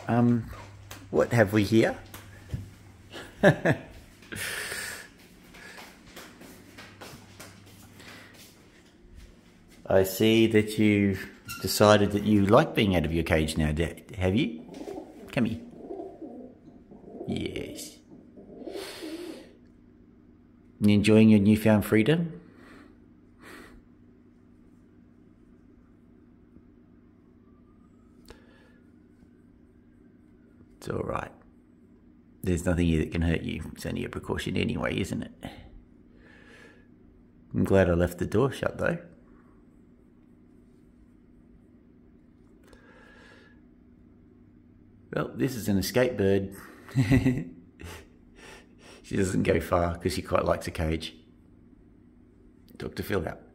What have we here? I see that you've decided that you like being out of your cage now, have you? Come here. Yes. You enjoying your newfound freedom? It's all right. There's nothing here that can hurt you. It's only a precaution anyway, isn't it? I'm glad I left the door shut though. Well, this is an escape bird. She doesn't go far because she quite likes a cage. Dr. Phil out.